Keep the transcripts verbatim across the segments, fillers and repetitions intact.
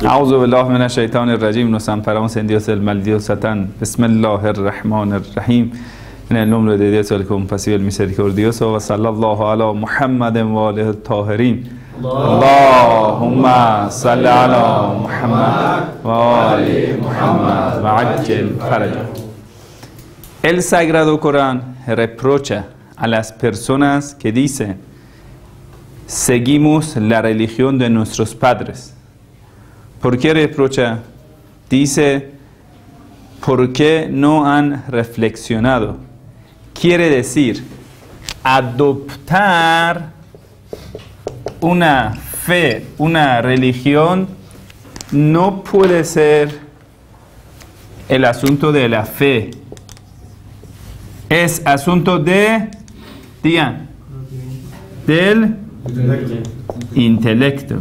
A'udhu billahi minash shaitanir rajim. Nos amparamos en Dios del maldito Satán. Bismillahirrahmanirrahim. En el nombre de Dios, el compasivo y el misericordioso. Wa sallallahu ala Muhammadin wa alihi tahirin. Allahumma salli ala Muhammad wa ali Muhammad wa ajil farajah. El Sagrado Corán reprocha a las personas que dicen: seguimos la religión de nuestros padres. ¿Por qué reprocha? Dice, ¿por qué no han reflexionado? Quiere decir, adoptar una fe, una religión, no puede ser el asunto de la fe. Es asunto de, digan, del intelecto. intelecto.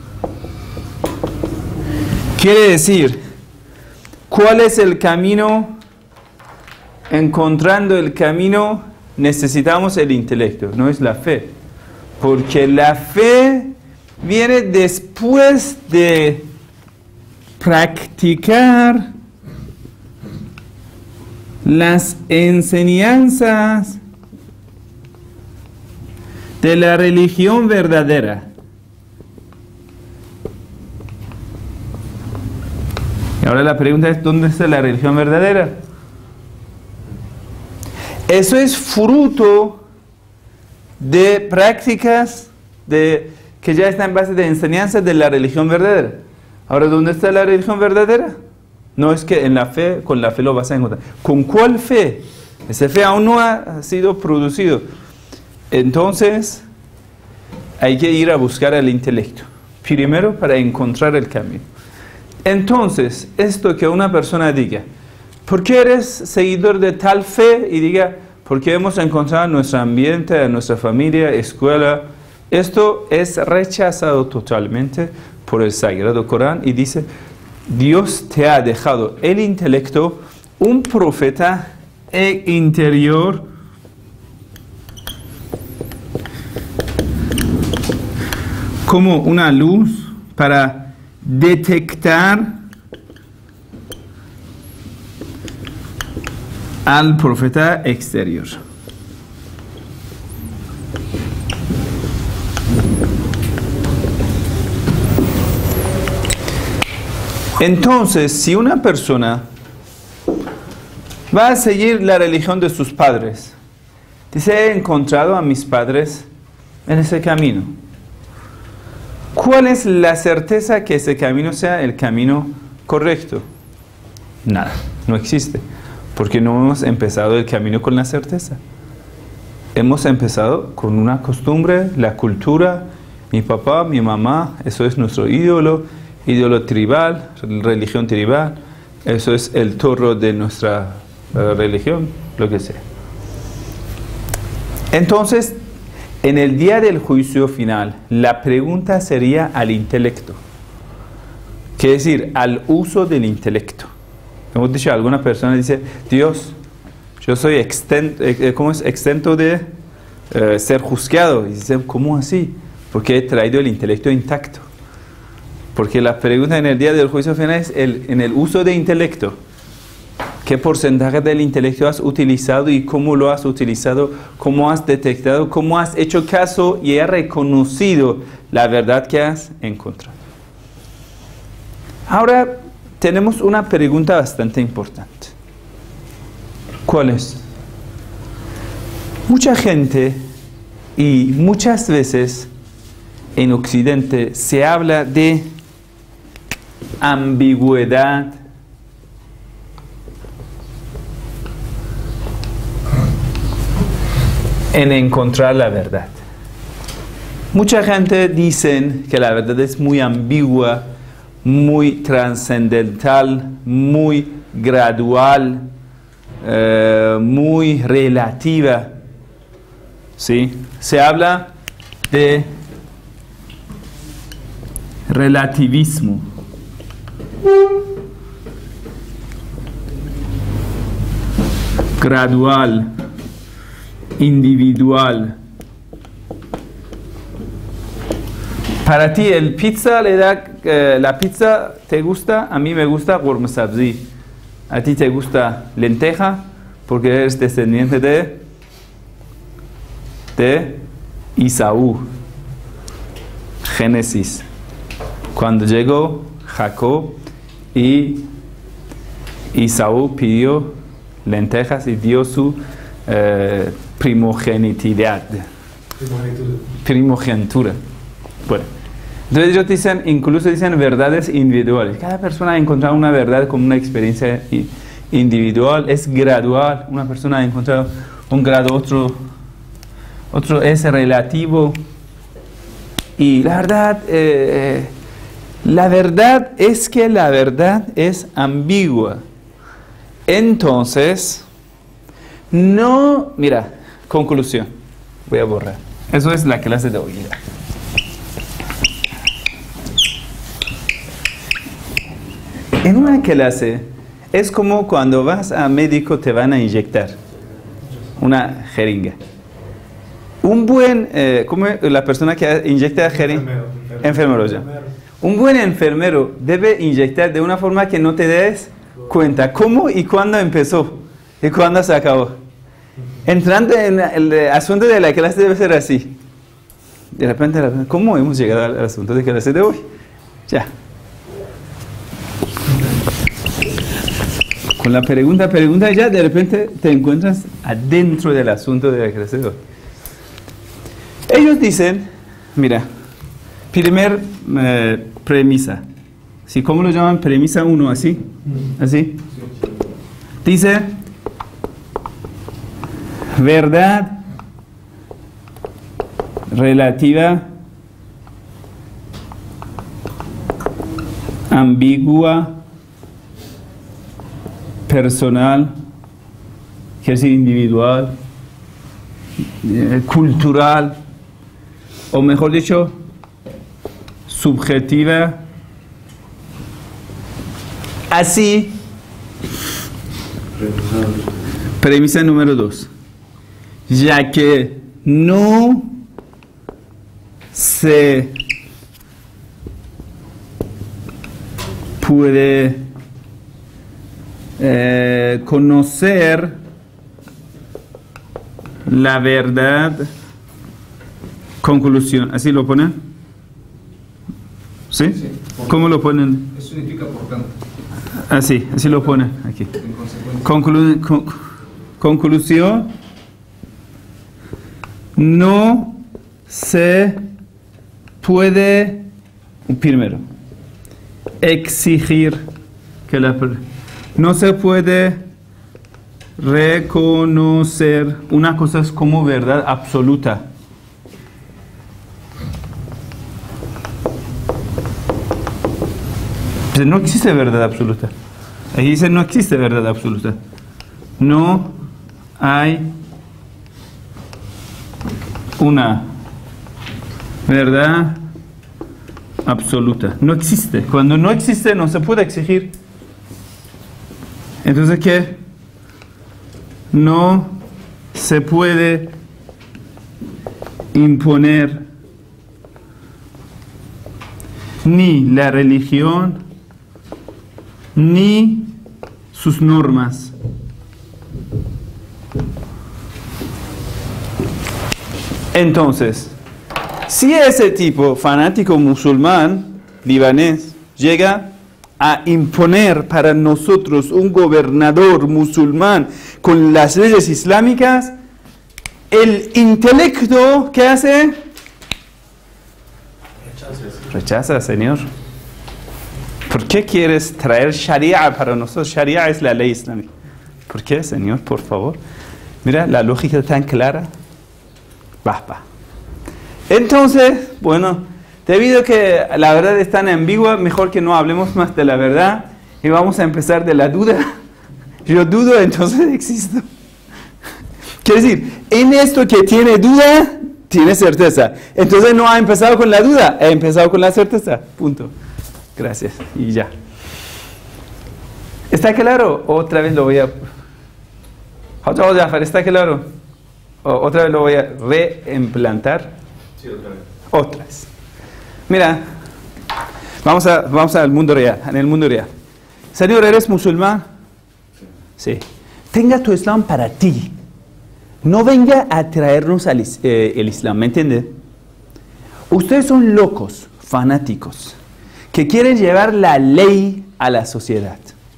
Quiere decir, ¿cuál es el camino? Encontrando el camino necesitamos el intelecto, no es la fe. Porque la fe viene después de practicar las enseñanzas de la religión verdadera. Y ahora la pregunta es, ¿dónde está la religión verdadera? Eso es fruto de prácticas de, que ya están en base de enseñanzas de la religión verdadera. Ahora, ¿dónde está la religión verdadera? No es que en la fe, con la fe lo vas a encontrar. ¿Con cuál fe? Esa fe aún no ha sido producido. Entonces, hay que ir a buscar el intelecto. Primero, para encontrar el camino. Entonces, esto que una persona diga, ¿por qué eres seguidor de tal fe? Y diga, porque hemos encontrado en nuestro ambiente, en nuestra familia, escuela. Esto es rechazado totalmente por el Sagrado Corán y dice, Dios te ha dejado el intelecto, un profeta e interior como una luz para detectar al profeta exterior. Entonces, si una persona va a seguir la religión de sus padres, dice, he encontrado a mis padres en ese camino. ¿Cuál es la certeza que ese camino sea el camino correcto? Nada, no existe. Porque no hemos empezado el camino con la certeza. Hemos empezado con una costumbre, la cultura, mi papá, mi mamá, eso es nuestro ídolo, ídolo tribal, religión tribal, eso es el toro de nuestra uh, religión, lo que sea. Entonces, en el día del juicio final, la pregunta sería al intelecto. Quiere decir, al uso del intelecto. Hemos dicho, alguna persona dice, Dios, yo soy extento, eh, ¿cómo es? exento de eh, ser juzgado. Y dice, ¿cómo así? Porque he traído el intelecto intacto. Porque la pregunta en el día del juicio final es el, en el uso de intelecto. ¿Qué porcentaje del intelecto has utilizado y cómo lo has utilizado? ¿Cómo has detectado? ¿Cómo has hecho caso y has reconocido la verdad que has encontrado? Ahora tenemos una pregunta bastante importante. ¿Cuál es? Mucha gente y muchas veces en Occidente se habla de ambigüedad en encontrar la verdad. Mucha gente dice que la verdad es muy ambigua, muy trascendental, muy gradual, eh, muy relativa. ¿Sí? Se habla de relativismo. Gradual, individual. Para ti el pizza le da eh, la pizza te gusta, a mí me gusta ghurm sabzi. A ti te gusta lenteja porque eres descendiente de, de Isaú. Génesis. Cuando llegó Jacob y Isaú pidió lentejas y dio su eh, primogenitidad. Primogenitura. Bueno. Entonces ellos dicen, incluso dicen verdades individuales. Cada persona ha encontrado una verdad como una experiencia individual, es gradual. Una persona ha encontrado un grado, otro, otro es relativo. Y la verdad, eh, la verdad es que la verdad es ambigua. Entonces, no, mira, conclusión. Voy a borrar. Eso es la clase de hoy. En una clase es como cuando vas a médico te van a inyectar una jeringa. Un buen, eh, ¿cómo es la persona que inyecta jeringa? Enfermero. Enfermero ya. Un buen enfermero debe inyectar de una forma que no te des cuenta cómo y cuándo empezó y cuándo se acabó. Entrando en el asunto de la clase debe ser así. De repente, ¿cómo hemos llegado al asunto de clase de hoy? Ya. Con la pregunta, pregunta ya, de repente te encuentras adentro del asunto de la clase de hoy. Ellos dicen, mira, primer eh, premisa. ¿Sí? ¿Cómo lo llaman? Premisa uno, así. ¿Así? Dice, verdad relativa, ambigua, personal, quiere decir individual, eh, cultural, o mejor dicho, subjetiva. Así, premisa número dos, ya que no se puede eh, conocer la verdad. Conclusión, ¿así lo ponen? ¿Sí? Sí, ¿cómo lo ponen? Eso significa por tanto. Así, así lo ponen aquí. Conclu con conclusión, no se puede, primero, exigir que la no se puede reconocer una cosa es como verdad absoluta. No existe verdad absoluta. Ahí dice no existe verdad absoluta. No hay una verdad absoluta. No existe. Cuando no existe no se puede exigir. Entonces, ¿qué? No se puede imponer ni la religión ni sus normas. Entonces, si ese tipo fanático musulmán libanés llega a imponer para nosotros un gobernador musulmán con las leyes islámicas, el intelecto, ¿qué hace? Rechaza, Señor. ¿Por qué quieres traer Sharia para nosotros? Sharia es la ley islámica. ¿Por qué, Señor? Por favor. Mira, la lógica tan clara. Basta. Entonces, bueno, debido a que la verdad es tan ambigua, mejor que no hablemos más de la verdad y vamos a empezar de la duda. Yo dudo, entonces existo. Quiere decir, en esto que tiene duda, tiene certeza. Entonces no ha empezado con la duda, ha empezado con la certeza. Punto. Gracias. Y ya. ¿Está claro? Otra vez lo voy a... ¿Está claro? O otra vez lo voy a reimplantar. Sí, otra vez. Otra vez. Mira, Vamos, a, vamos al mundo real, en el mundo real. Señor, ¿eres musulmán? Sí. Tenga tu Islam para ti. No venga a traernos al, eh, el Islam, ¿me entiende? Ustedes son locos, fanáticos, que quieren llevar la ley a la sociedad.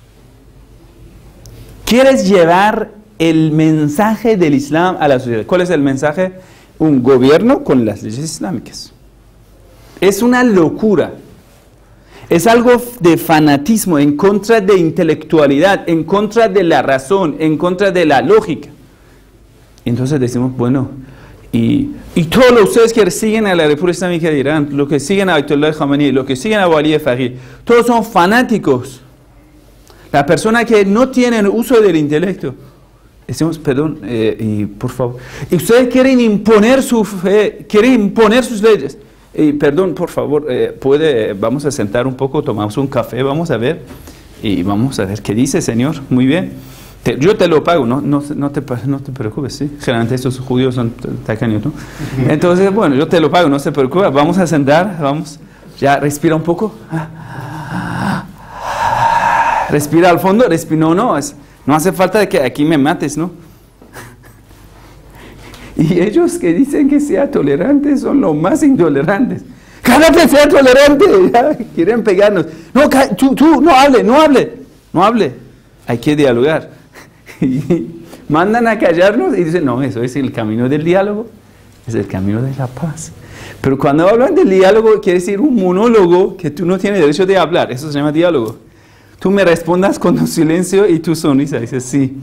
Quieres llevar el mensaje del Islam a la sociedad. ¿Cuál es el mensaje? Un gobierno con las leyes islámicas. Es una locura. Es algo de fanatismo, en contra de intelectualidad, en contra de la razón, en contra de la lógica. Entonces decimos, bueno, y, y todos los ustedes que siguen a la República Islámica de Irán, los que siguen a Ayatollah Khamenei, los que siguen a Wali Faqih, todos son fanáticos. La persona que no tiene uso del intelecto. Decimos, perdón, eh, y por favor. Y ustedes quieren imponer su fe, quieren imponer sus leyes. Y perdón, por favor, eh, puede, vamos a sentar un poco, tomamos un café, vamos a ver, y vamos a ver qué dice, señor. Muy bien. Te, yo te lo pago, no, no, no, te, no te preocupes, ¿sí? Generalmente estos judíos son tacaños, ¿no? Entonces, bueno, yo te lo pago, no se preocupe, vamos a sentar, vamos, ya respira un poco. Respira al fondo, respira, no, no, es, no hace falta que aquí me mates, ¿no? Y ellos que dicen que sea tolerante son los más intolerantes. ¡Cállate, sea tolerante! ¿Ya? Quieren pegarnos. No, tú, tú, no hable, no hable, no hable. Hay que dialogar. Y mandan a callarnos y dicen, no, eso es el camino del diálogo, es el camino de la paz. Pero cuando hablan del diálogo, quiere decir un monólogo que tú no tienes derecho de hablar. Eso se llama diálogo. Tú me respondas con tu silencio y tu sonrisa. Dices, sí.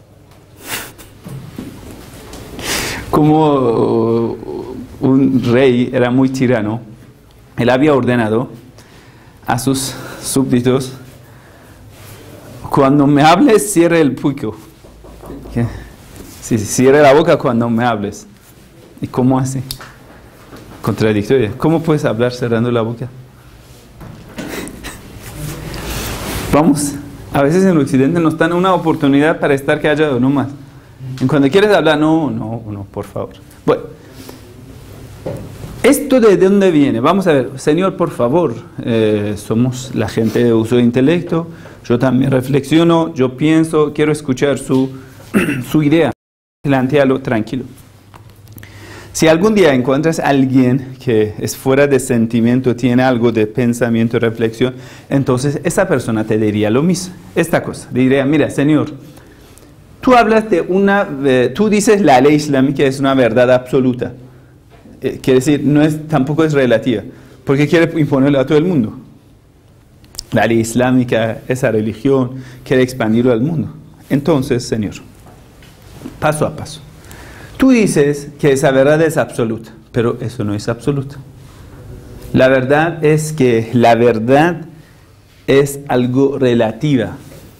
Como un rey era muy tirano, él había ordenado a sus súbditos, cuando me hables, cierre el puico. Sí, cierre la boca cuando me hables. ¿Y cómo hace? Contradictoria. ¿Cómo puedes hablar cerrando la boca? Vamos, a veces en el occidente nos dan una oportunidad para estar callado, no más. Y cuando quieres hablar, no, no, no, por favor. Bueno, ¿esto de dónde viene? Vamos a ver, Señor, por favor, eh, somos la gente de uso de intelecto, yo también reflexiono, yo pienso, quiero escuchar su, su idea. Plantéalo tranquilo. Si algún día encuentras a alguien que es fuera de sentimiento, tiene algo de pensamiento y reflexión, entonces esa persona te diría lo mismo, esta cosa, diría, mira, Señor, tú hablas de una, eh, tú dices la ley islámica es una verdad absoluta, eh, quiere decir, no es, tampoco es relativa, porque quiere imponerla a todo el mundo. La ley islámica, esa religión, quiere expandirlo al mundo. Entonces, Señor, paso a paso. Tú dices que esa verdad es absoluta, pero eso no es absoluta. La verdad es que la verdad es algo relativa.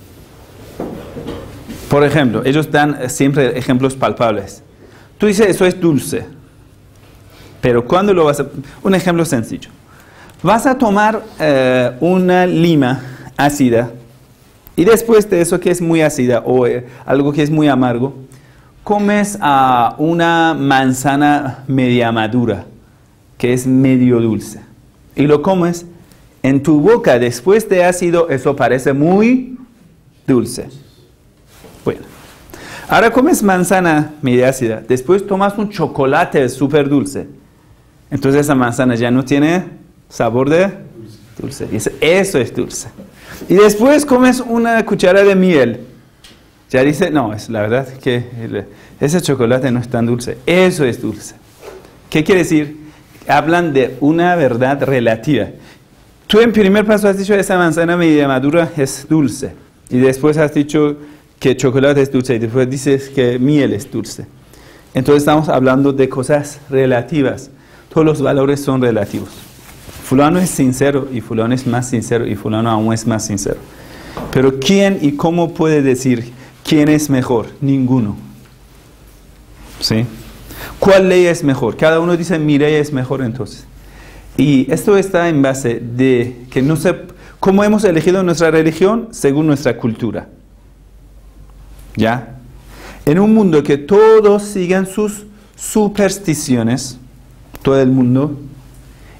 Por ejemplo, ellos dan siempre ejemplos palpables. Tú dices, eso es dulce. Pero ¿cuándo lo vas a...? Un ejemplo sencillo. Vas a tomar eh, una lima ácida y después de eso que es muy ácida o eh, algo que es muy amargo, comes a una manzana media madura, que es medio dulce, y lo comes en tu boca después de ácido, eso parece muy dulce. Bueno, ahora comes manzana media ácida, después tomas un chocolate súper dulce, entonces esa manzana ya no tiene sabor de dulce, y eso es dulce. Y después comes una cuchara de miel, ya dice, no, es la verdad que el, ese chocolate no es tan dulce. Eso es dulce. ¿Qué quiere decir? Hablan de una verdad relativa. Tú en primer paso has dicho que esa manzana media madura es dulce. Y después has dicho que chocolate es dulce. Y después dices que miel es dulce. Entonces estamos hablando de cosas relativas. Todos los valores son relativos. Fulano es sincero y fulano es más sincero y fulano aún es más sincero. Pero ¿quién y cómo puede decir quién es mejor? Ninguno. ¿Sí? ¿Cuál ley es mejor? Cada uno dice mi ley es mejor entonces. Y esto está en base de que no sé cómo hemos elegido nuestra religión según nuestra cultura. ¿Ya? En un mundo que todos sigan sus supersticiones, todo el mundo,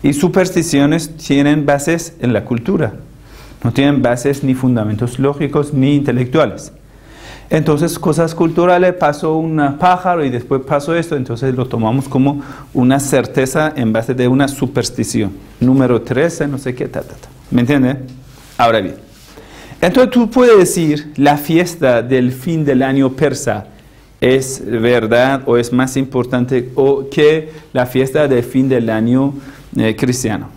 Y supersticiones tienen bases en la cultura. No tienen bases ni fundamentos lógicos ni intelectuales. Entonces, cosas culturales, pasó un pájaro y después pasó esto, entonces lo tomamos como una certeza en base de una superstición. Número trece, no sé qué, ta, ta, ta. ¿Me entiendes? Ahora bien, entonces tú puedes decir, la fiesta del fin del año persa es verdad o es más importante o que la fiesta del fin del año eh, cristiano.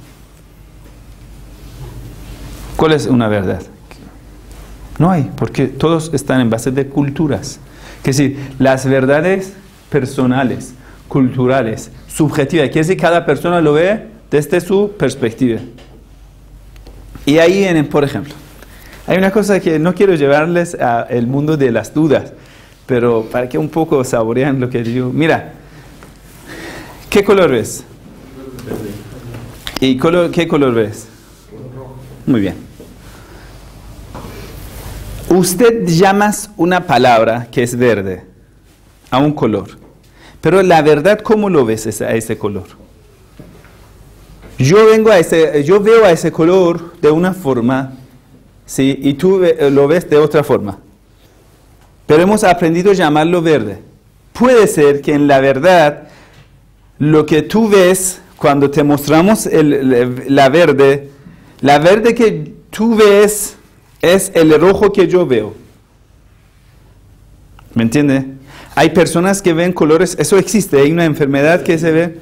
¿Cuál es una verdad? No hay, porque todos están en base de culturas. Es decir, las verdades personales, culturales, subjetivas, quiere decir cada persona lo ve desde su perspectiva. Y ahí vienen, por ejemplo, hay una cosa que no quiero llevarles al mundo de las dudas, pero para que un poco saborean lo que digo. Mira, ¿qué color ves? ¿Y color, qué color ves? Muy bien. Usted llama una palabra que es verde a un color, pero la verdad, ¿cómo lo ves a ese color? Yo vengo a ese, yo veo a ese color de una forma, ¿sí? Y tú lo ves de otra forma. Pero hemos aprendido a llamarlo verde. Puede ser que en la verdad, lo que tú ves cuando te mostramos el, la verde, la verde que tú ves es el rojo que yo veo. ¿Me entiende? Hay personas que ven colores, eso existe, hay una enfermedad que se ve.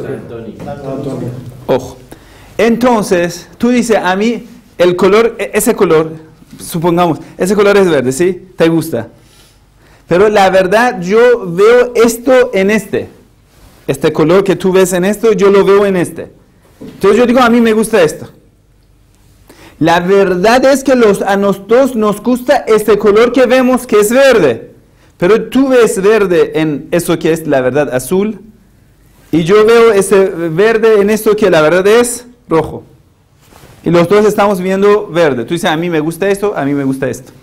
Ojo. Entonces, tú dices, a mí, el color, ese color, supongamos, ese color es verde, ¿sí? ¿Te gusta? Pero la verdad, yo veo esto en este. Este color que tú ves en esto, yo lo veo en este. Entonces yo digo, a mí me gusta esto. La verdad es que los, a nosotros nos gusta este color que vemos que es verde. Pero tú ves verde en eso que es la verdad azul. Y yo veo ese verde en esto que la verdad es rojo. Y los dos estamos viendo verde. Tú dices, a mí me gusta esto, a mí me gusta esto.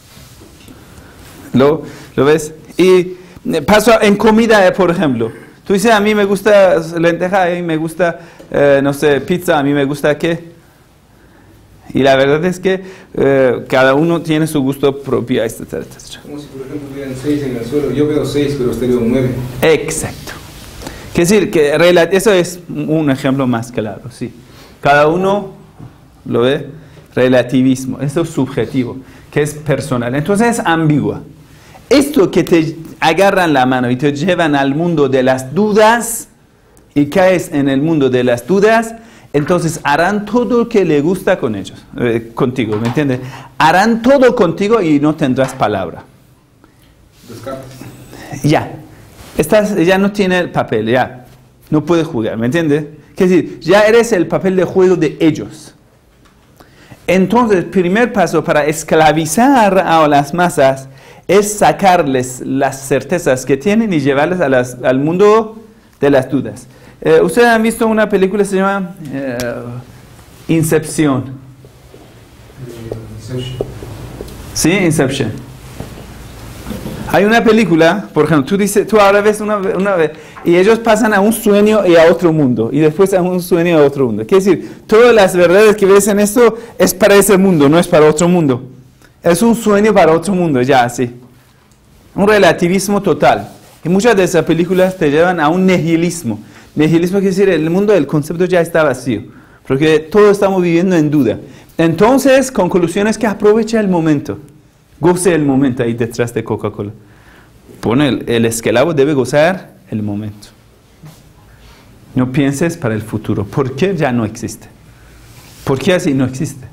¿Lo, lo ves? Y paso en comida, por ejemplo. Tú dices, a mí me gusta lenteja, a mí me gusta, eh, no sé, pizza, a mí me gusta qué. Y la verdad es que eh, cada uno tiene su gusto propio, etcétera, etcétera. Como si, por ejemplo, tuvieran seis en el suelo. Yo veo seis, pero usted veo nueve. Exacto. Es decir, que eso es un ejemplo más claro, sí. Cada uno lo ve, relativismo, eso es subjetivo, que es personal. Entonces es ambigua. Esto que te agarran la mano y te llevan al mundo de las dudas y caes en el mundo de las dudas, entonces harán todo lo que le gusta con ellos, eh, contigo, ¿me entiendes? Harán todo contigo y no tendrás palabra. Descartes. Ya, estás, ya no tiene papel, ya, no puedes jugar, ¿me entiendes? Es decir, ya eres el papel de juego de ellos. Entonces, el primer paso para esclavizar a las masas es sacarles las certezas que tienen y llevarles a las, al mundo de las dudas. Eh, ¿Ustedes han visto una película que se llama eh, Incepción? Inception. Sí, Inception. Hay una película, por ejemplo, tú dices, tú ahora ves una, una vez, y ellos pasan a un sueño y a otro mundo, y después a un sueño y a otro mundo. Quiere decir, todas las verdades que ves en esto es para ese mundo, no es para otro mundo. Es un sueño para otro mundo, ya así. Un relativismo total. Y muchas de esas películas te llevan a un nihilismo. Nihilismo quiere decir, el mundo del concepto ya está vacío. Porque todos estamos viviendo en duda. Entonces, conclusión es que aprovecha el momento. Goce el momento ahí detrás de Coca-Cola. Pone el, el esclavo debe gozar el momento. No pienses para el futuro. ¿Por qué ya no existe? ¿Por qué así no existe?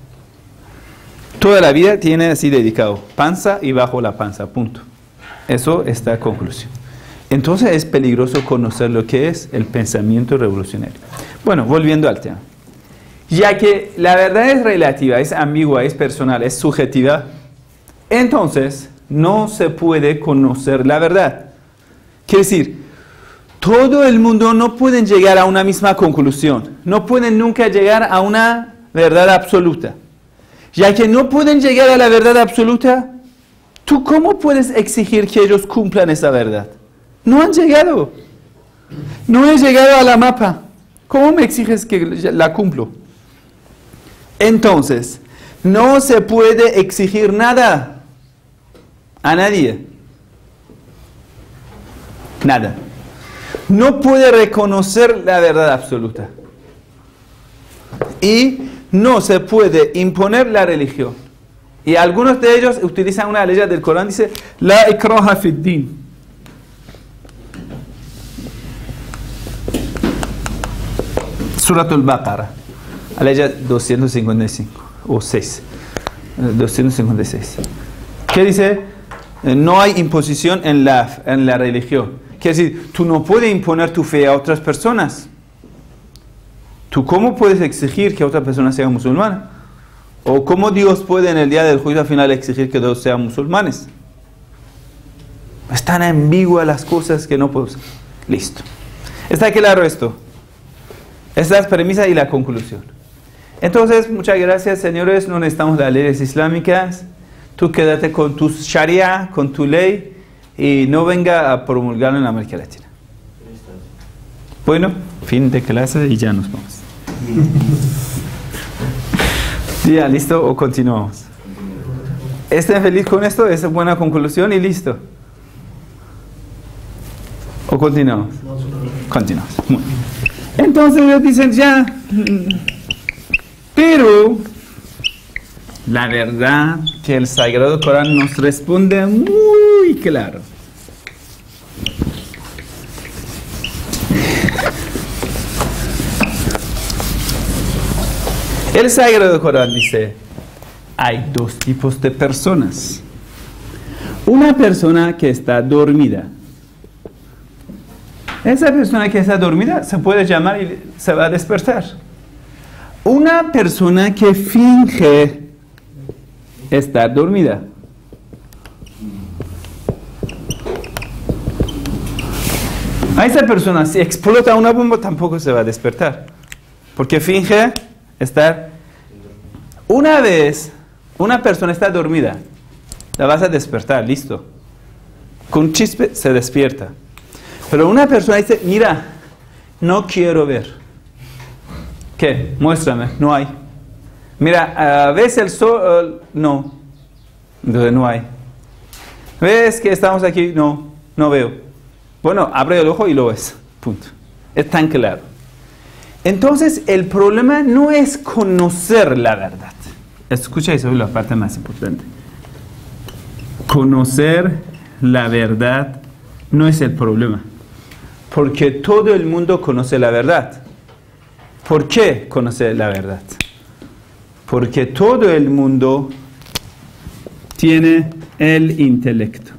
Toda la vida tiene así dedicado, panza y bajo la panza, punto. Eso es la conclusión. Entonces es peligroso conocer lo que es el pensamiento revolucionario. Bueno, volviendo al tema. Ya que la verdad es relativa, es ambigua, es personal, es subjetiva, entonces no se puede conocer la verdad. Quiere decir, todo el mundo no puede llegar a una misma conclusión. No pueden nunca llegar a una verdad absoluta. Ya que no pueden llegar a la verdad absoluta, ¿tú cómo puedes exigir que ellos cumplan esa verdad? No han llegado. No he llegado a la mapa. ¿Cómo me exiges que la cumplo? Entonces, no se puede exigir nada a nadie. Nada. No puede reconocer la verdad absoluta. Y no se puede imponer la religión. Y algunos de ellos utilizan una ley del Corán, dice, La ikraha fid din. Surat al-Baqarah, ley doscientos cincuenta y cinco, o seis, doscientos cincuenta y seis. ¿Qué dice? No hay imposición en la, en la religión. Quiere decir, tú no puedes imponer tu fe a otras personas. ¿Tú cómo puedes exigir que otra persona sea musulmana? ¿O cómo Dios puede en el día del juicio final exigir que todos sean musulmanes? Están ambiguas las cosas que no puedo. Listo. ¿Está claro esto? Esta es la premisa y la conclusión. Entonces, muchas gracias, señores. No necesitamos las leyes islámicas. Tú quédate con tu sharia, con tu ley, y no venga a promulgarlo en América Latina. Bueno, fin de clase y ya nos vamos. ¿Ya listo o continuamos? ¿Estén felices con esto? ¿Es buena conclusión y listo? ¿O continuamos? Continuamos. Muy bien. Entonces ellos dicen ya, pero la verdad que el Sagrado Corán nos responde muy claro. El Sagrado Corán dice, hay dos tipos de personas. Una persona que está dormida. Esa persona que está dormida se puede llamar y se va a despertar. Una persona que finge estar dormida. A esa persona, si explota una bomba, tampoco se va a despertar. Porque finge estar. Una vez una persona está dormida, la vas a despertar, listo. Con chispe se despierta. Pero una persona dice, mira, no quiero ver. ¿Qué? Muéstrame, no hay. Mira, uh, ¿ves el sol? Uh, no. Entonces no hay. ¿Ves que estamos aquí? No, no veo. Bueno, abre el ojo y lo ves. Punto. Es tan claro. Entonces, el problema no es conocer la verdad. Escucha, eso es la parte más importante. Conocer la verdad no es el problema. Porque todo el mundo conoce la verdad. ¿Por qué conoce la verdad? Porque todo el mundo tiene el intelecto.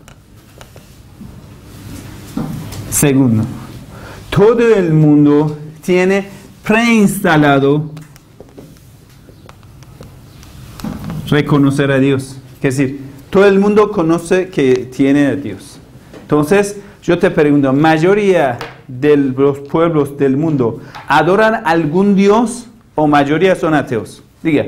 Segundo, todo el mundo tiene preinstalado reconocer a Dios. Es decir, todo el mundo conoce que tiene a Dios. Entonces, yo te pregunto, ¿mayoría de los pueblos del mundo adoran algún Dios o mayoría son ateos? Diga.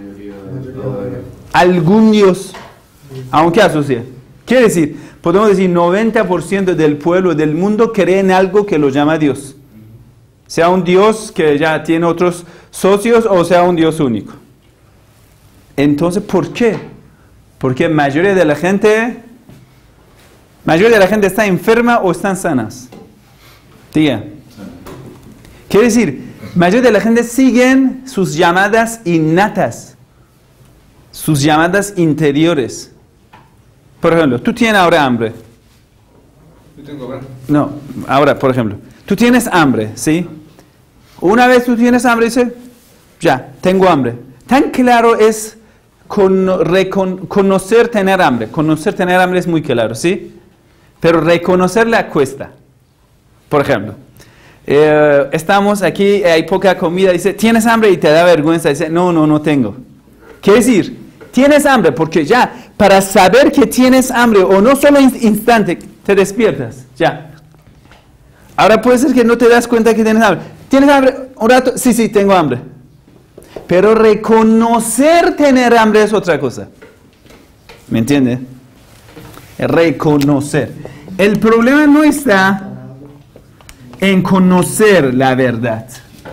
Algún Dios, aunque asocia. Quiere decir, podemos decir noventa por ciento del pueblo del mundo cree en algo que lo llama Dios. Sea un Dios que ya tiene otros socios o sea un Dios único. Entonces, ¿por qué? Porque la mayoría de la gente, mayoría de la gente está enferma o están sanas. Diga. Quiere decir, la mayoría de la gente siguen sus llamadas innatas, sus llamadas interiores. Por ejemplo, tú tienes ahora hambre. Yo tengo hambre. No, ahora, por ejemplo, tú tienes hambre, ¿sí? Una vez tú tienes hambre, dices, ya, tengo hambre. Tan claro es con, recon, conocer tener hambre. Conocer tener hambre es muy claro, ¿sí? Pero reconocerla cuesta. Por ejemplo, eh, estamos aquí, hay poca comida, dice, ¿tienes hambre? Y te da vergüenza, dice, no, no, no tengo. ¿Qué decir? Tienes hambre, porque ya, para saber que tienes hambre, o no solo instante, te despiertas, ya. Ahora puede ser que no te das cuenta que tienes hambre. ¿Tienes hambre? Un rato, sí, sí, tengo hambre. Pero reconocer tener hambre es otra cosa. ¿Me entiende? Reconocer. El problema no está en conocer la verdad.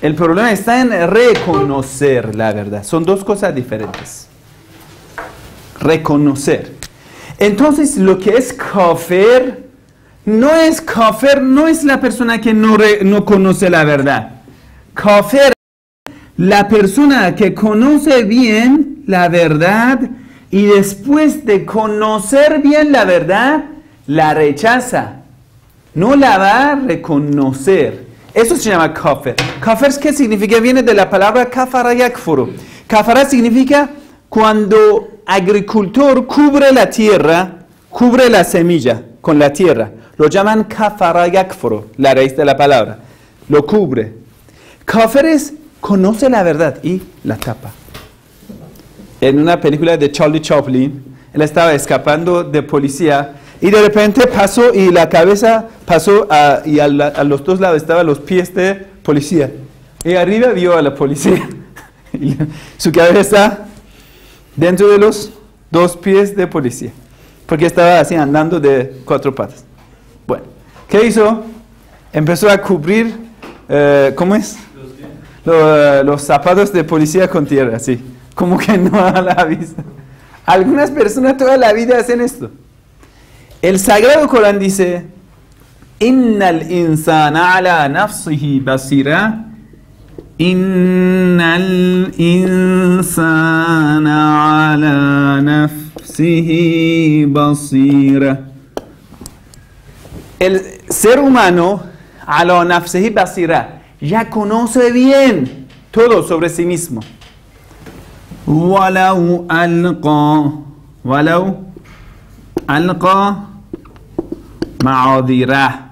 El problema está en reconocer la verdad. Son dos cosas diferentes. Reconocer. Entonces, lo que es kafir, no es kafir, no es la persona que no, re, no conoce la verdad. Kafir, la persona que conoce bien la verdad y después de conocer bien la verdad, la rechaza. No la va a reconocer. Eso se llama kafir. Kafir, ¿qué significa? Viene de la palabra kafara yakfuru. Kafara significa cuando agricultor cubre la tierra, cubre la semilla con la tierra. Lo llaman kafara yakfuru, la raíz de la palabra. Lo cubre. Kafir es conoce la verdad y la tapa. En una película de Charlie Chaplin, él estaba escapando de policía y de repente pasó y la cabeza pasó a, y a, la, a los dos lados estaban los pies de policía. Y arriba vio a la policía. Y su cabeza está dentro de los dos pies de policía. Porque estaba así andando de cuatro patas. Bueno, ¿qué hizo? Empezó a cubrir, eh, ¿cómo es? Los, los zapatos de policía con tierra, sí. Como que no a la vista. Algunas personas toda la vida hacen esto. El Sagrado Corán dice: Innal insana ala nafsihi basira. Innal insana ala nafsihi basira. El ser humano ala nafsihi basira ya conoce bien todo sobre sí mismo. Walau alqa walau alqa ma'adira,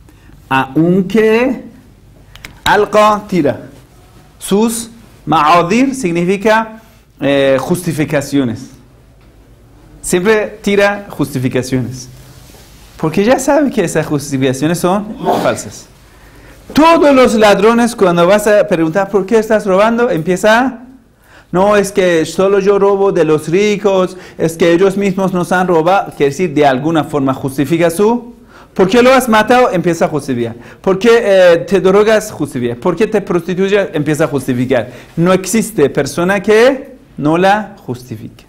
aunque alqa tira sus ma'adir significa eh, justificaciones, siempre tira justificaciones porque ya sabe que esas justificaciones son falsas. Todos los ladrones, cuando vas a preguntar por qué estás robando, empieza: no, es que solo yo robo de los ricos, es que ellos mismos nos han robado. Quiere decir, de alguna forma justifica su. ¿Por qué lo has matado? Empieza a justificar. ¿Por qué eh, te drogas? Justifica. ¿Por qué te prostituyes? Empieza a justificar. No existe persona que no la justifique.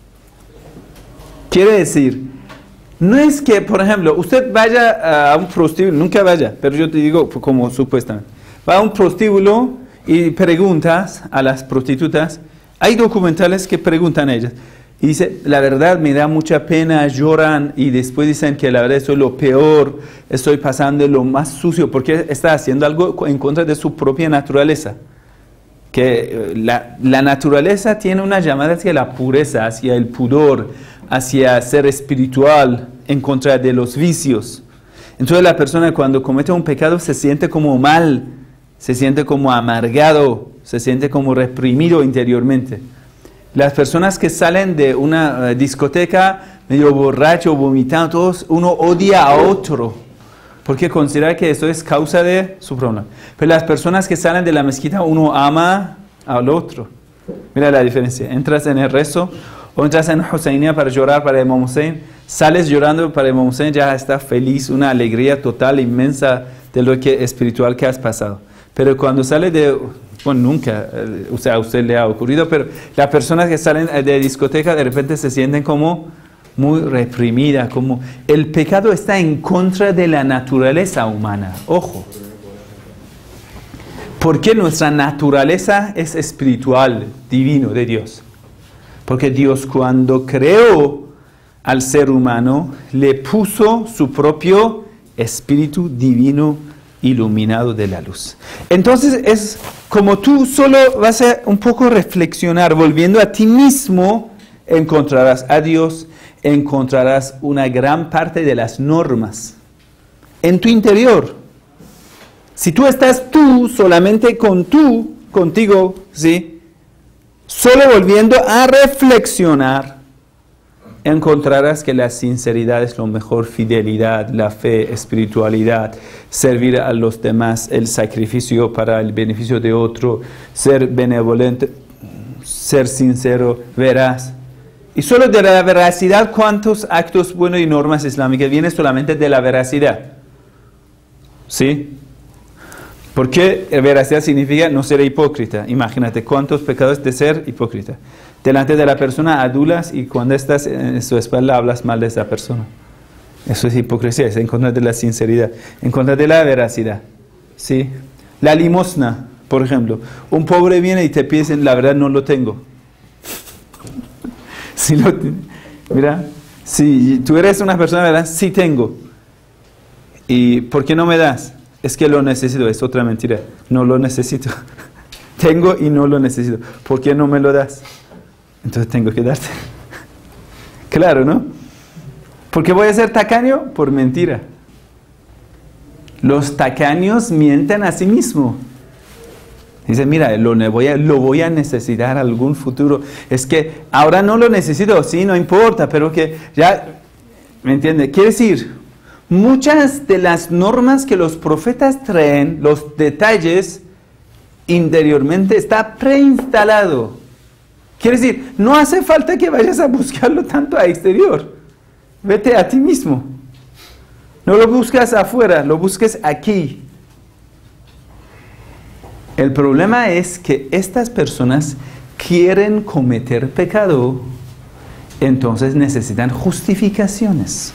Quiere decir, no es que, por ejemplo, usted vaya a un prostíbulo, nunca vaya, pero yo te digo como supuestamente. Va a un prostíbulo y preguntas a las prostitutas. Hay documentales que preguntan a ellas. Y dice, la verdad me da mucha pena, lloran y después dicen que la verdad soy lo peor, estoy pasando lo más sucio, porque está haciendo algo en contra de su propia naturaleza. Que la, la naturaleza tiene una llamada hacia la pureza, hacia el pudor, hacia ser espiritual, en contra de los vicios. Entonces la persona cuando comete un pecado se siente como mal, se siente como amargado, se siente como reprimido interiormente. Las personas que salen de una uh, discoteca medio borracho, vomitando, todos, uno odia a otro, porque considera que eso es causa de su problema. Pero las personas que salen de la mezquita, uno ama al otro. Mira la diferencia. Entras en el rezo, o entras en Husaynia para llorar para Imam Hussein, sales llorando para Imam Hussein, ya estás feliz, una alegría total, inmensa de lo que espiritual que has pasado. Pero cuando sale de... Bueno, nunca, o sea, a usted le ha ocurrido, pero las personas que salen de discoteca de repente se sienten como muy reprimidas, como el pecado está en contra de la naturaleza humana. Ojo, porque nuestra naturaleza es espiritual, divino, de Dios. Porque Dios cuando creó al ser humano, le puso su propio espíritu divino iluminado de la luz. Entonces es como tú solo vas a un poco reflexionar, volviendo a ti mismo, encontrarás a Dios, encontrarás una gran parte de las normas en tu interior. Si tú estás tú, solamente con tú, contigo, ¿sí? Solo volviendo a reflexionar, encontrarás que la sinceridad es lo mejor, fidelidad, la fe, espiritualidad, servir a los demás, el sacrificio para el beneficio de otro, ser benevolente, ser sincero, veraz. Y solo de la veracidad, ¿cuántos actos buenos y normas islámicas vienen solamente de la veracidad? ¿Sí? Porque veracidad significa no ser hipócrita. Imagínate cuántos pecados de ser hipócrita. Delante de la persona adulas y cuando estás en su espalda hablas mal de esa persona. Eso es hipocresía, es en contra de la sinceridad, en contra de la veracidad. ¿Sí? La limosna, por ejemplo. Un pobre viene y te pide, la verdad no lo tengo. Si lo, mira, si tú eres una persona, ¿verdad? Sí tengo. ¿Y por qué no me das? Es que lo necesito, es otra mentira. No lo necesito. Tengo y no lo necesito. ¿Por qué no me lo das? Entonces tengo que darte. Claro, ¿no? ¿Por qué voy a ser tacaño? Por mentira. Los tacaños mienten a sí mismos. Dicen, mira, lo voy, a, lo voy a necesitar algún futuro. Es que ahora no lo necesito, sí, no importa, pero que ya, ¿me entiende? Quiere decir, muchas de las normas que los profetas traen, los detalles, interiormente está preinstalado. Quiere decir, no hace falta que vayas a buscarlo tanto a exterior. Vete a ti mismo. No lo buscas afuera, lo busques aquí. El problema es que estas personas quieren cometer pecado, entonces necesitan justificaciones.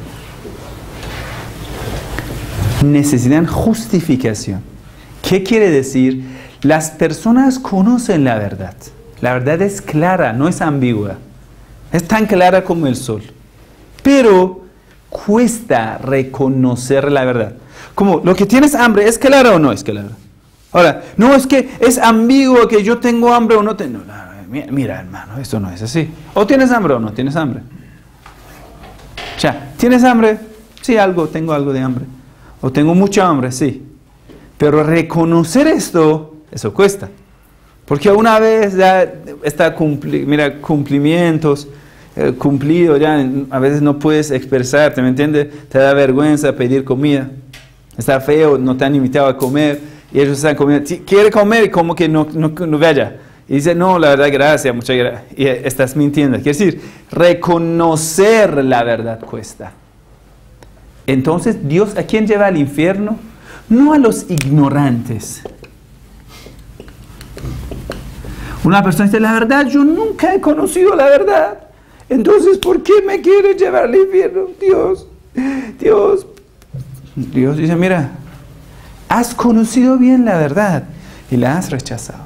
Necesitan justificación. ¿Qué quiere decir? Las personas conocen la verdad. La verdad es clara, no es ambigua. Es tan clara como el sol. Pero cuesta reconocer la verdad. Como, ¿lo que tienes hambre es claro o no es claro? Ahora, no es que es ambiguo que yo tengo hambre o no tengo. No, mira, mira, hermano, esto no es así. O tienes hambre o no tienes hambre. Ya, ¿tienes hambre? Sí, algo, tengo algo de hambre. O tengo mucha hambre, sí. Pero reconocer esto, eso cuesta. Porque una vez ya está cumpli, mira, cumplimientos, eh, cumplido, ya a veces no puedes expresarte, ¿me entiendes? Te da vergüenza pedir comida. Está feo, no te han invitado a comer y ellos están comiendo. Quiere comer y como que no, no, no vaya. Y dice, no, la verdad, gracias, muchas gracias. Y estás mintiendo. Quiere decir, reconocer la verdad cuesta. Entonces, ¿Dios a quién lleva al infierno? No a los ignorantes. Una persona dice, la verdad, yo nunca he conocido la verdad. Entonces, ¿por qué me quiere llevar al infierno? Dios, Dios. Dios dice, mira, has conocido bien la verdad y la has rechazado.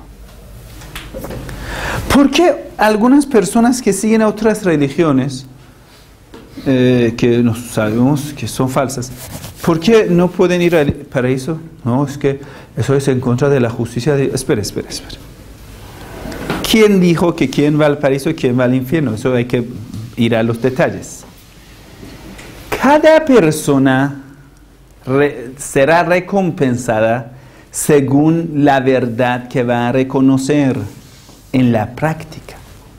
¿Por qué algunas personas que siguen a otras religiones, eh, que nos sabemos que son falsas, ¿por qué no pueden ir al paraíso? No, es que eso es en contra de la justicia de Dios. Espera, espera, espera. ¿Quién dijo que quién va al paraíso y quién va al infierno? Eso hay que ir a los detalles. Cada persona re, será recompensada según la verdad que va a reconocer en la práctica.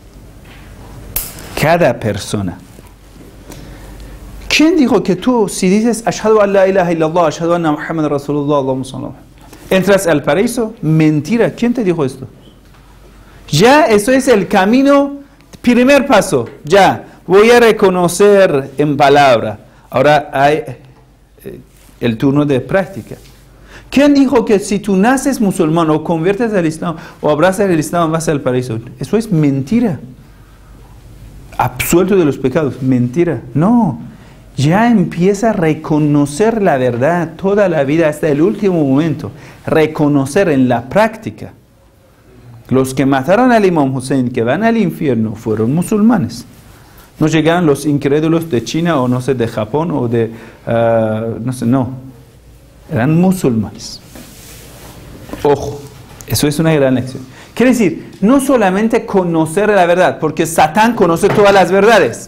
Cada persona. ¿Quién dijo que tú, si dices Ashhadu an la ilaha illallah, Ashhadu anna Muhammad Rasulullah, Allahumma salli, entras al paraíso? Mentira. ¿Quién te dijo esto? Ya, eso es el camino, primer paso. Ya, voy a reconocer en palabra. Ahora hay eh, el turno de práctica. ¿Quién dijo que si tú naces musulmán o conviertes al Islam o abrazas el Islam vas al paraíso? Eso es mentira. Absuelto de los pecados. Mentira. No. Ya empieza a reconocer la verdad toda la vida hasta el último momento. Reconocer en la práctica. Los que mataron al Imam Hussein, que van al infierno, fueron musulmanes. No llegaron los incrédulos de China o no sé, de Japón o de, uh, no sé, no. Eran musulmanes. Ojo, eso es una gran lección. Quiere decir, no solamente conocer la verdad, porque Satán conoce todas las verdades.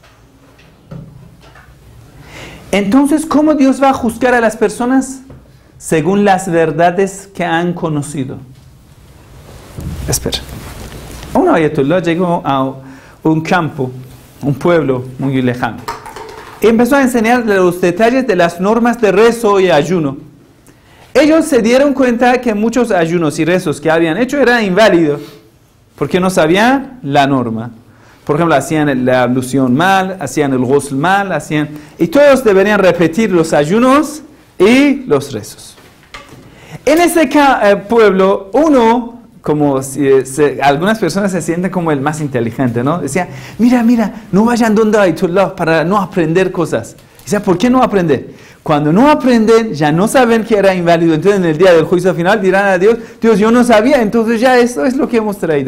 Entonces, ¿cómo Dios va a juzgar a las personas? Según las verdades que han conocido. Espera. Un ayatollah llegó a un campo, un pueblo muy lejano. Y empezó a enseñar los detalles de las normas de rezo y ayuno. Ellos se dieron cuenta que muchos ayunos y rezos que habían hecho eran inválidos, porque no sabían la norma. Por ejemplo, hacían la ablución mal, hacían el ghusl mal, hacían... Y todos deberían repetir los ayunos y los rezos. En ese eh, pueblo, uno, como si, eh, se, algunas personas se sienten como el más inteligente, ¿no? Decía, mira, mira, no vayan donde Ayatollah para no aprender cosas. Decía, ¿por qué no aprender? Cuando no aprenden, ya no saben que era inválido. Entonces, en el día del juicio final dirán a Dios, Dios, yo no sabía, entonces ya eso es lo que hemos traído.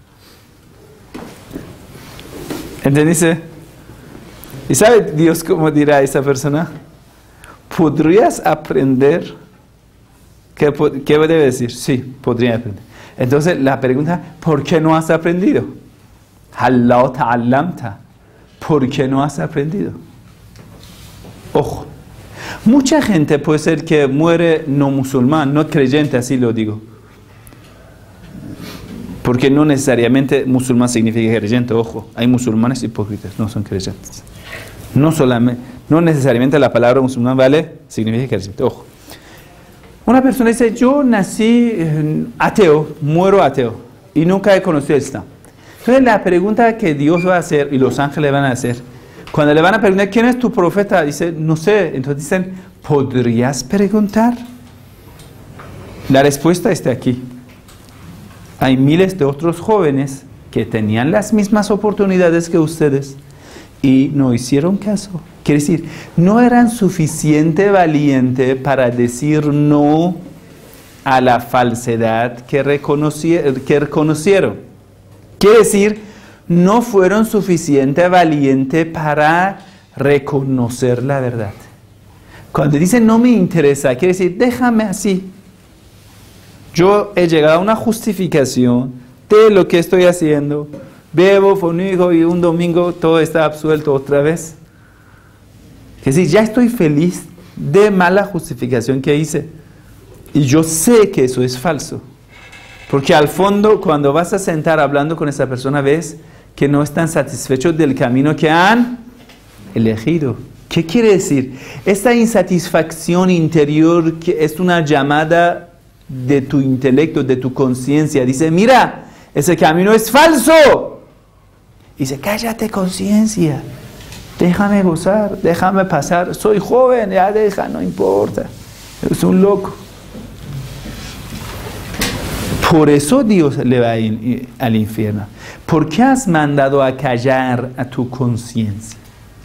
¿Entendiste? ¿Y sabe Dios cómo dirá a esa persona? ¿Podrías aprender? ¿Qué, ¿Qué debe decir? Sí, podría aprender. Entonces la pregunta, ¿por qué no has aprendido? Allah ta'allamta. ¿Por qué no has aprendido? Ojo. Mucha gente puede ser que muere no musulmán, no creyente, así lo digo. Porque no necesariamente musulmán significa creyente, ojo. Hay musulmanes hipócritas, no son creyentes. No, solamente, no necesariamente la palabra musulmán vale, significa creyente, ojo. Una persona dice, yo nací ateo, muero ateo, y nunca he conocido el Islam. Entonces la pregunta que Dios va a hacer, y los ángeles van a hacer, cuando le van a preguntar, ¿quién es tu profeta? Dice, no sé. Entonces dicen, ¿podrías preguntar? La respuesta está aquí. Hay miles de otros jóvenes que tenían las mismas oportunidades que ustedes y no hicieron caso. Quiere decir, no eran suficientemente valientes para decir no a la falsedad que, reconoci- que reconocieron. Quiere decir, no fueron suficientemente valientes para reconocer la verdad. Cuando dicen no me interesa, quiere decir, déjame así. Yo he llegado a una justificación de lo que estoy haciendo. Bebo, fornico y un domingo todo está absuelto otra vez. Es decir, ya estoy feliz de mala justificación que hice. Y yo sé que eso es falso. Porque al fondo, cuando vas a sentar hablando con esa persona, ves que no están satisfechos del camino que han elegido. ¿Qué quiere decir? Esta insatisfacción interior que es una llamada de tu intelecto, de tu conciencia. Dice, mira, ese camino es falso. Dice, cállate conciencia. Déjame gozar, déjame pasar. Soy joven, ya deja, no importa. Es un loco. Por eso Dios le va in, al infierno. ¿Por qué has mandado a callar a tu conciencia?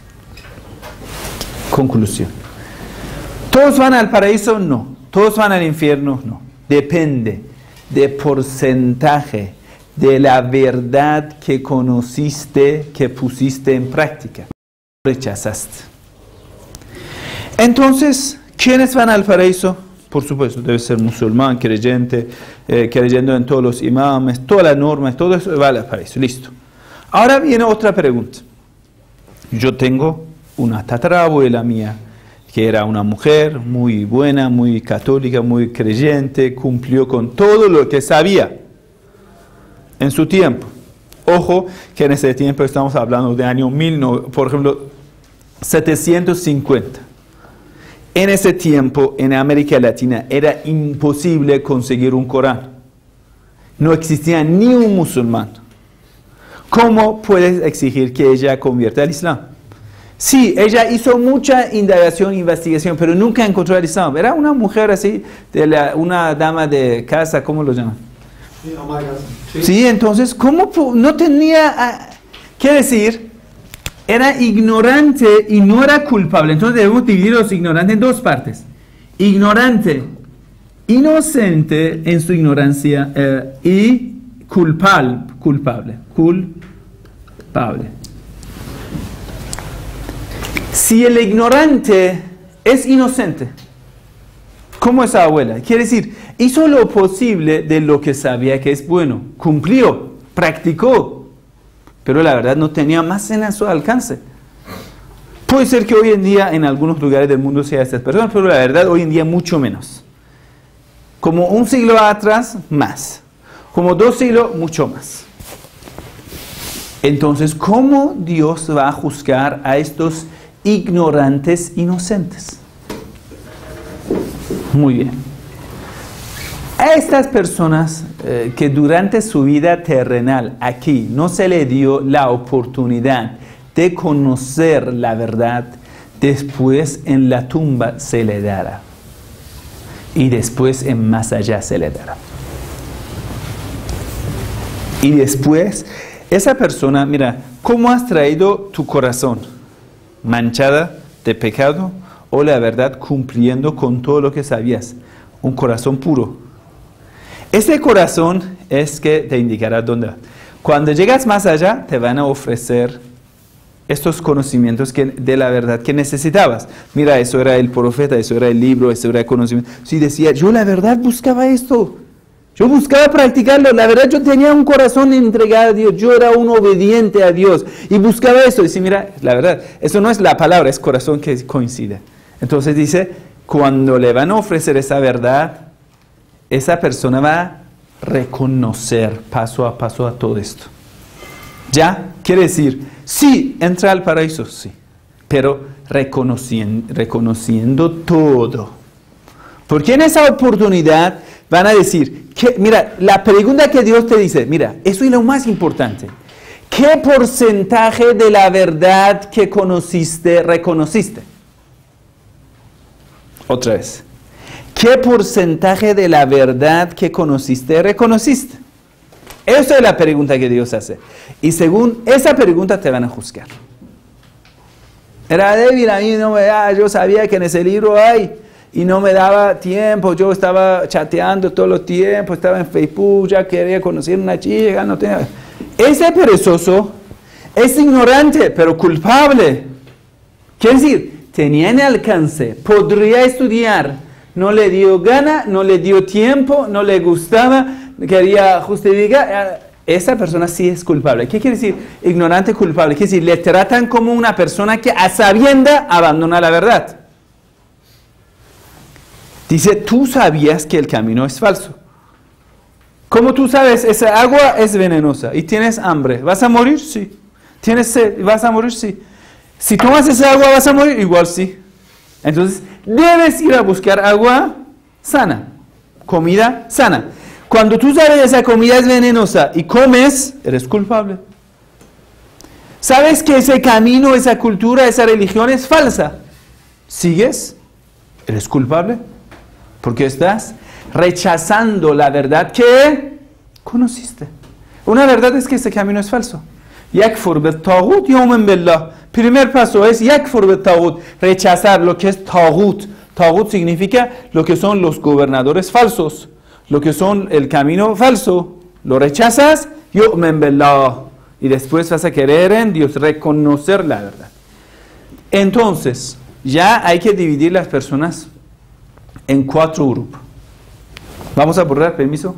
Conclusión. ¿Todos van al paraíso? No. ¿Todos van al infierno? No. Depende de porcentaje de la verdad que conociste, que pusiste en práctica. Rechazaste. Entonces, ¿quiénes van al paraíso? Por supuesto, debe ser musulmán, creyente, eh, creyendo en todos los imames, todas las normas, todo eso va al paraíso. Listo. Ahora viene otra pregunta. Yo tengo una tatarabuela mía, que era una mujer muy buena, muy católica, muy creyente, cumplió con todo lo que sabía en su tiempo. Ojo, que en ese tiempo estamos hablando de año mil, por ejemplo, setecientos cincuenta. En ese tiempo, en América Latina, era imposible conseguir un Corán. No existía ni un musulmán. ¿Cómo puedes exigir que ella convierta al Islam? Sí, ella hizo mucha indagación e investigación, pero nunca encontró el Islam. Era una mujer así, de la, una dama de casa, ¿cómo lo llaman? Sí, oh my God. Sí. Sí, entonces, ¿cómo no tenía? ¿Qué decir? Era ignorante y no era culpable. Entonces debemos dividir los ignorantes en dos partes. Ignorante, inocente en su ignorancia eh, y culpable, culpable, culpable. Si el ignorante es inocente, como esa abuela, quiere decir, hizo lo posible de lo que sabía que es bueno, cumplió, practicó, pero la verdad no tenía más en su alcance. Puede ser que hoy en día en algunos lugares del mundo sea estas personas, pero la verdad hoy en día mucho menos. Como un siglo atrás, más. Como dos siglos, mucho más. Entonces, ¿cómo Dios va a juzgar a estos ignorantes inocentes? Muy bien. A estas personas eh, que durante su vida terrenal aquí no se le dio la oportunidad de conocer la verdad, después en la tumba se le dará. y después en más allá se le dará. Y después, esa persona, mira, ¿cómo has traído tu corazón? ¿Manchada de pecado o la verdad cumpliendo con todo lo que sabías? Un corazón puro. Ese corazón es que te indicará dónde va. Cuando llegas más allá, te van a ofrecer estos conocimientos que, de la verdad que necesitabas. Mira, eso era el profeta, eso era el libro, eso era el conocimiento. Si decía, yo la verdad buscaba esto. Yo buscaba practicarlo, la verdad yo tenía un corazón entregado a Dios, yo era un obediente a Dios y buscaba eso. Y dice, mira, la verdad, eso no es la palabra, es corazón que coincide. Entonces dice, cuando le van a ofrecer esa verdad, esa persona va a reconocer paso a paso a todo esto. ¿Ya? Quiere decir, sí, entra al paraíso, sí, pero reconociendo, reconociendo todo. Porque en esa oportunidad van a decir, que, mira, la pregunta que Dios te dice, mira, eso es lo más importante. ¿Qué porcentaje de la verdad que conociste, reconociste? Otra vez. ¿Qué porcentaje de la verdad que conociste, reconociste? Esa es la pregunta que Dios hace. Y según esa pregunta te van a juzgar. Era débil, a mí no me da, yo sabía que en ese libro hay, y no me daba tiempo, yo estaba chateando todo el tiempo, estaba en Facebook, ya quería conocer una chica, no tenía... Ese perezoso es ignorante, pero culpable. Quiere decir, tenía en alcance, podría estudiar, no le dio gana, no le dio tiempo, no le gustaba, quería justificar. Esa persona sí es culpable. ¿Qué quiere decir ignorante, culpable? Quiere decir, le tratan como una persona que a sabienda abandona la verdad. Dice, tú sabías que el camino es falso. ¿Cómo tú sabes? Esa agua es venenosa y tienes hambre. ¿Vas a morir? Sí. ¿Tienes sed? ¿Vas a morir? Sí. Si tomas esa agua, ¿vas a morir? Igual sí. Entonces, debes ir a buscar agua sana, comida sana. Cuando tú sabes que esa comida es venenosa y comes, eres culpable. Sabes que ese camino, esa cultura, esa religión es falsa. ¿Sigues? Eres culpable. Porque estás rechazando la verdad que conociste. Una verdad es que ese camino es falso. Yakfur bit-taghut yu'min billah. Primer paso es yakfur bit-taghut, rechazar lo que es taghut. Taghut significa lo que son los gobernadores falsos, lo que son el camino falso. Lo rechazas, yu'min billah. Y después vas a querer en Dios, reconocer la verdad. Entonces, ya hay que dividir las personas en cuatro grupos. Vamos a borrar, permiso.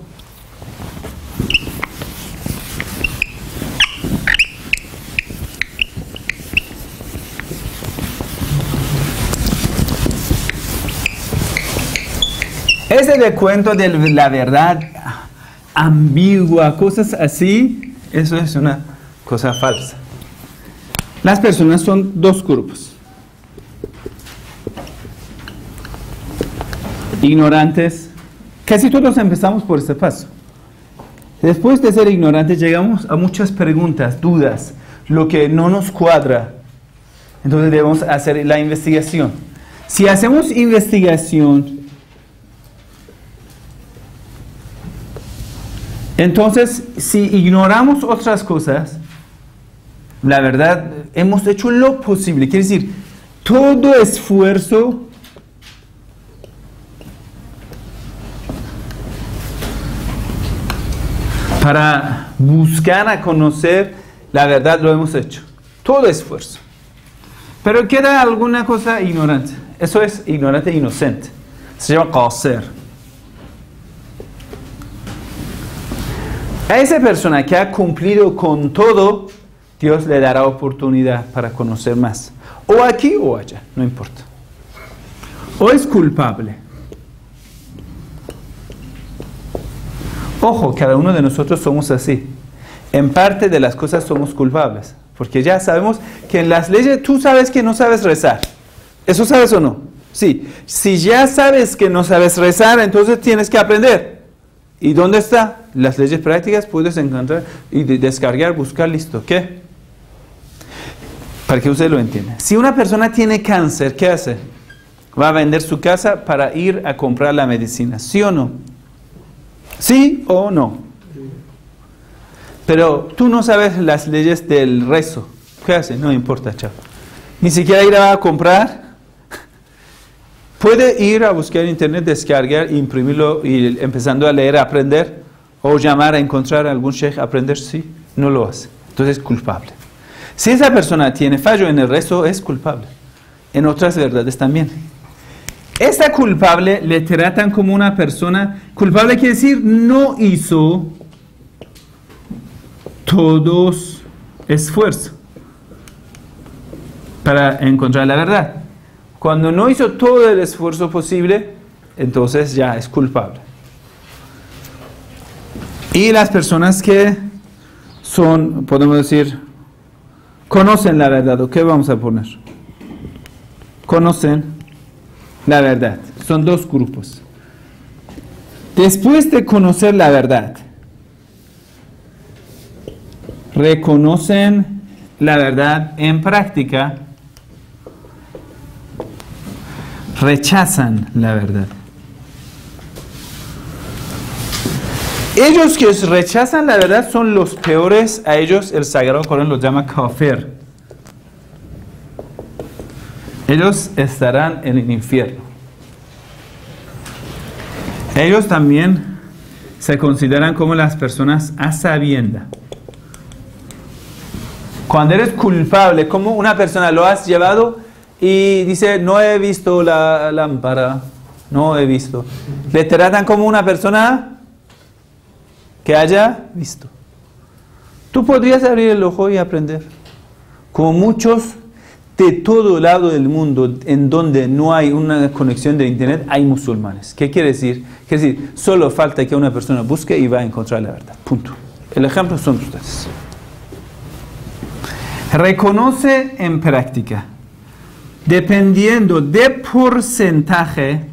Ese de cuento de la verdad ambigua, cosas así, eso es una cosa falsa. Las personas son dos grupos. Ignorantes, casi todos empezamos por este paso. Después de ser ignorantes llegamos a muchas preguntas, dudas, lo que no nos cuadra. Entonces debemos hacer la investigación. Si hacemos investigación, entonces si ignoramos otras cosas, la verdad hemos hecho lo posible. Quiere decir, todo esfuerzo para buscar a conocer la verdad lo hemos hecho. Todo esfuerzo. Pero queda alguna cosa ignorante. Eso es ignorante e inocente. Se llama qasir. A esa persona que ha cumplido con todo, Dios le dará oportunidad para conocer más. O aquí o allá, no importa. O es culpable. Ojo, cada uno de nosotros somos así. En parte de las cosas somos culpables. Porque ya sabemos que en las leyes tú sabes que no sabes rezar. ¿Eso sabes o no? Sí. Si ya sabes que no sabes rezar, entonces tienes que aprender. ¿Y dónde está? Las leyes prácticas puedes encontrar y descargar, buscar, listo. ¿Qué? Para que usted lo entienda. Si una persona tiene cáncer, ¿qué hace? va a vender su casa para ir a comprar la medicina, ¿sí o no? ¿Sí o no? Pero tú no sabes las leyes del rezo. ¿Qué hace? No importa, chao. Ni siquiera ir a comprar. Puede ir a buscar en internet, descargar, imprimirlo y empezando a leer, a aprender, o llamar a encontrar a algún sheikh, aprender, sí, no lo hace. Entonces es culpable. Si esa persona tiene fallo en el rezo, es culpable. En otras verdades también. Esta culpable le tratan como una persona, culpable quiere decir no hizo todos esfuerzo para encontrar la verdad. Cuando no hizo todo el esfuerzo posible, entonces ya es culpable. Y las personas que son, podemos decir, conocen la verdad, ¿o qué vamos a poner? Conocen la verdad. Son dos grupos. Después de conocer la verdad, reconocen la verdad en práctica, rechazan la verdad. Ellos que rechazan la verdad son los peores. A ellos el Sagrado Corán los llama kafir. Ellos estarán en el infierno. Ellos también se consideran como las personas a sabienda. Cuando eres culpable, como una persona lo has llevado y dice, no he visto la lámpara, no he visto. Le tratan como una persona que haya visto. Tú podrías abrir el ojo y aprender. Como muchos de todo lado del mundo en donde no hay una conexión de internet, hay musulmanes. ¿Qué quiere decir? Quiere decir, solo falta que una persona busque y va a encontrar la verdad. Punto. El ejemplo son ustedes. Reconoce en práctica. Dependiendo de porcentaje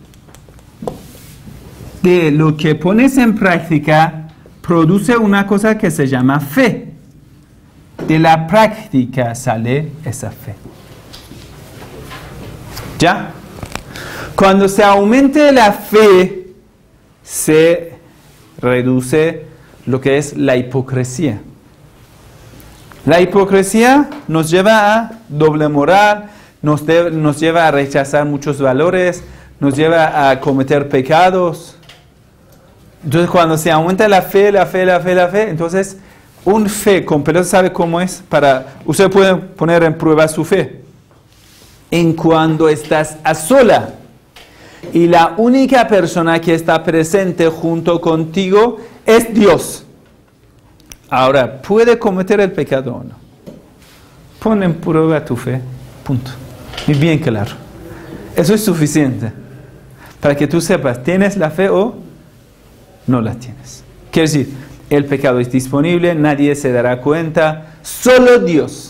de lo que pones en práctica, produce una cosa que se llama fe. De la práctica sale esa fe. ¿Ya? Cuando se aumente la fe, se reduce lo que es la hipocresía. La hipocresía nos lleva a doble moral, nos, de, nos lleva a rechazar muchos valores, nos lleva a cometer pecados. Entonces cuando se aumenta la fe, la fe, la fe, la fe, entonces un fe con pelota, ¿sabe cómo es? Para, usted puede poner en prueba su fe. En cuando estás a sola y la única persona que está presente junto contigo es Dios. Ahora, ¿puede cometer el pecado o no? Pon en prueba tu fe, punto. Y bien claro. Eso es suficiente para que tú sepas, ¿tienes la fe o no la tienes? Quiere decir, el pecado es disponible, nadie se dará cuenta, solo Dios.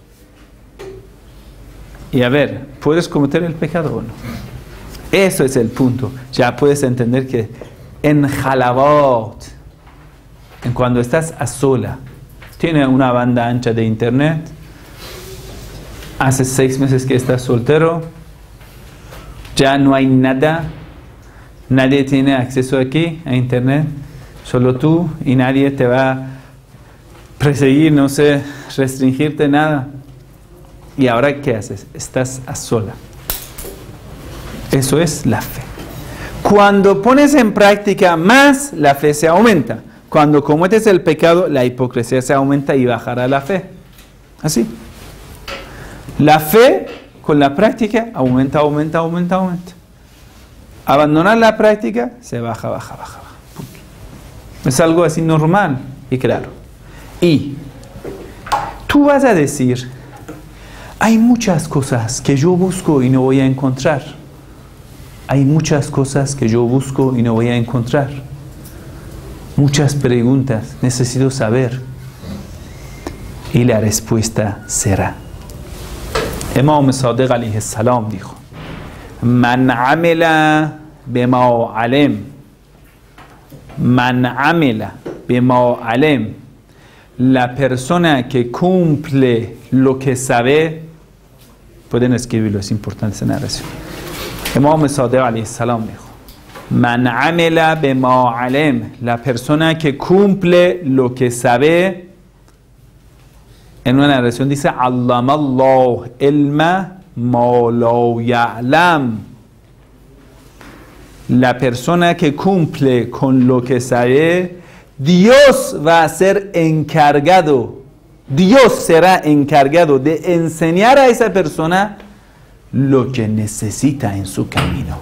Y a ver, ¿puedes cometer el pecado o no? Eso es el punto. Ya puedes entender que en Halabot, en cuando estás a sola, tiene una banda ancha de internet, hace seis meses que estás soltero, ya no hay nada, nadie tiene acceso aquí a internet, solo tú, y nadie te va a perseguir, no sé, restringirte nada. ¿Y ahora qué haces? Estás a sola. Eso es la fe. Cuando pones en práctica más, la fe se aumenta. Cuando cometes el pecado, la hipocresía se aumenta y bajará la fe. Así. La fe con la práctica aumenta, aumenta, aumenta, aumenta. Abandonar la práctica, se baja, baja, baja, baja. Es algo así normal y claro. Y tú vas a decir, hay muchas cosas que yo busco y no voy a encontrar. Hay muchas cosas que yo busco y no voy a encontrar. Muchas preguntas, necesito saber. Y la respuesta será. Imam Sadiq alayhi salam dijo, Man amila bima alim. Man amila bima alim. La persona que cumple lo que sabe, pueden escribirlo, es importante esa narración. Imam Sadiq alayhi salam dijo: Man amila bima alim, la persona que cumple lo que sabe. En una narración dice: Allamallahu ilma ma la ya'lam. La persona que cumple con lo que sabe, Dios va a ser encargado, Dios será encargado de enseñar a esa persona lo que necesita en su camino.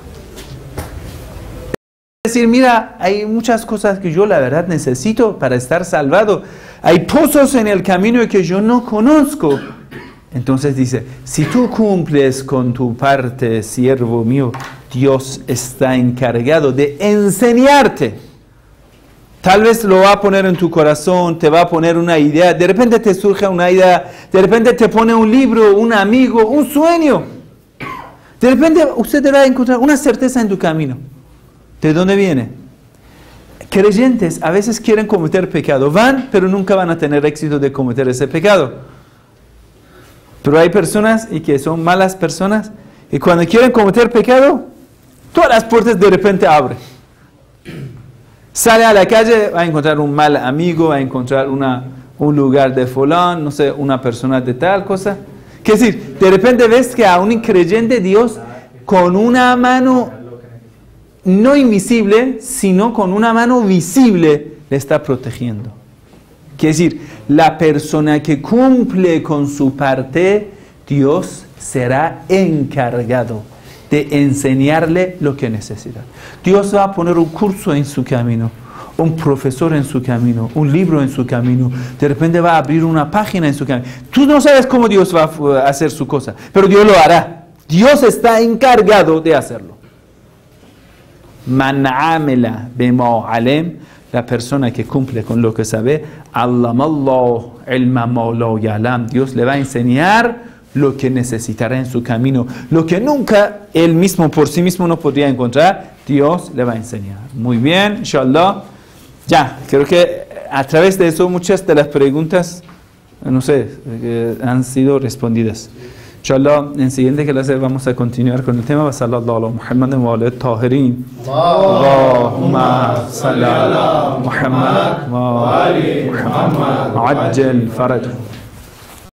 Es decir, mira, hay muchas cosas que yo la verdad necesito para estar salvado. Hay pozos en el camino que yo no conozco. Entonces dice, si tú cumples con tu parte, siervo mío, Dios está encargado de enseñarte. Tal vez lo va a poner en tu corazón, te va a poner una idea, de repente te surge una idea, de repente te pone un libro, un amigo, un sueño. De repente usted te va a encontrar una certeza en tu camino. ¿De dónde viene? Creyentes a veces quieren cometer pecado, van, pero nunca van a tener éxito de cometer ese pecado. Pero hay personas y que son malas personas y cuando quieren cometer pecado, todas las puertas de repente abren. Sale a la calle, va a encontrar un mal amigo, va a encontrar una, un lugar de fulán, no sé, una persona de tal cosa. ¿Qué decir? De repente ves que a un creyente Dios con una mano no invisible, sino con una mano visible le está protegiendo. Quiere decir, la persona que cumple con su parte, Dios será encargado de enseñarle lo que necesita. Dios va a poner un curso en su camino, un profesor en su camino, un libro en su camino. De repente va a abrir una página en su camino. Tú no sabes cómo Dios va a hacer su cosa, pero Dios lo hará. Dios está encargado de hacerlo. Man amila bima alim, la persona que cumple con lo que sabe, allamallahu ilma ma la ya'lam, Dios le va a enseñar lo que necesitará en su camino, lo que nunca él mismo por sí mismo no podría encontrar, Dios le va a enseñar. Muy bien, inshallah. Ya, creo que a través de eso muchas de las preguntas, no sé, eh, han sido respondidas. Inshallah, en siguiente clase vamos a continuar con el tema. Sallallahu ala Muhammad wa ala tahirin. Allahumma salli ala Muhammad wa ali Muhammad. Ajjal faraj.